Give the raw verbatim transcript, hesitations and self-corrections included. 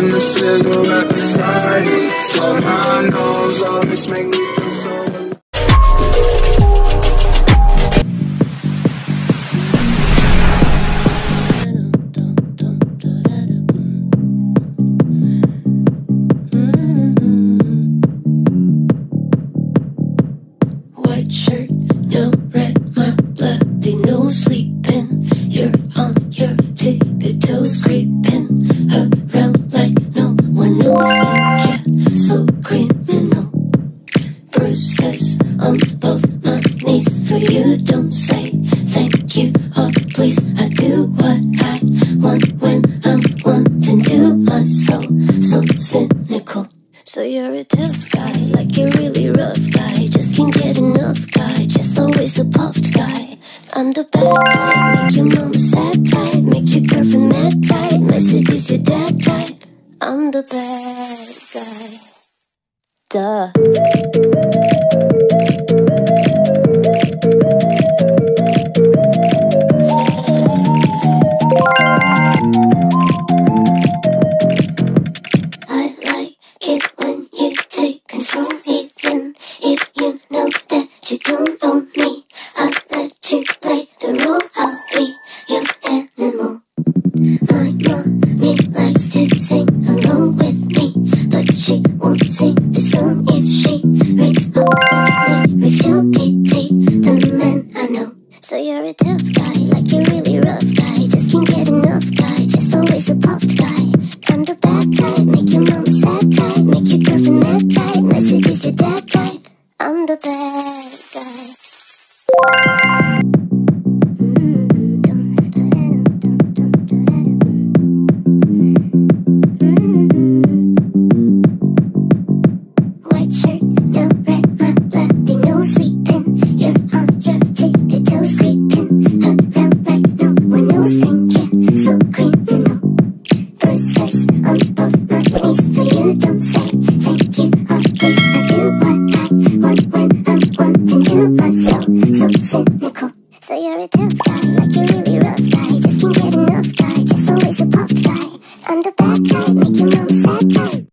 and the cigarette beside me. Oh, my nose always make me feel so alive. White shirt, no red, my bloody no sleeping. You're on your tippy toes, creeping around like no one knows. Yeah, so criminal. Bruises on both my knees for you. Don't say thank you or please. I do what I want when I'm wanting to. My soul so cynical. So you're a tough guy, like a really rough guy. Just can't get enough guy, just always a puffed guy. I'm the bad type, make your mama sad type, make your girlfriend mad type, might seduce your dad type. I'm the bad guy. Duh. I like it when you take control, even if you know that you don't own me. I let you play the role, I'll be your animal. My mommy likes to sing along with me, but she won't sing the song if she reads all the lyrics. You'll pity the man I know. So you're a tough guy, like a really rough guy. Just can't get enough guy, just always a puffed guy. I'm the bad type, make your mama sad type, make your girlfriend mad type, might seduce your dad type. I'm the bad guy. White shirt, no red, my bloody no sleeping. You're on your tippy toes, creeping around like no one knows. Thank you, so criminal. Bruises on both my knees for you. Don't say thank you or please. I do what I want when I'm wanting to. My soul so cynical. So you're a tough guy, like a really rough guy. Just can't get enough guy, just always a puffed guy. I'm the bad type, make your mama sad type.